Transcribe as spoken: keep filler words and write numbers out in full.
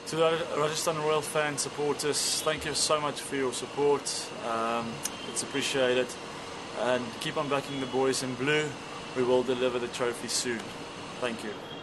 To the Rajasthan Royal fan supporters, thank you so much for your support. Um, it's appreciated. And keep on backing the boys in blue. We will deliver the trophy soon. Thank you.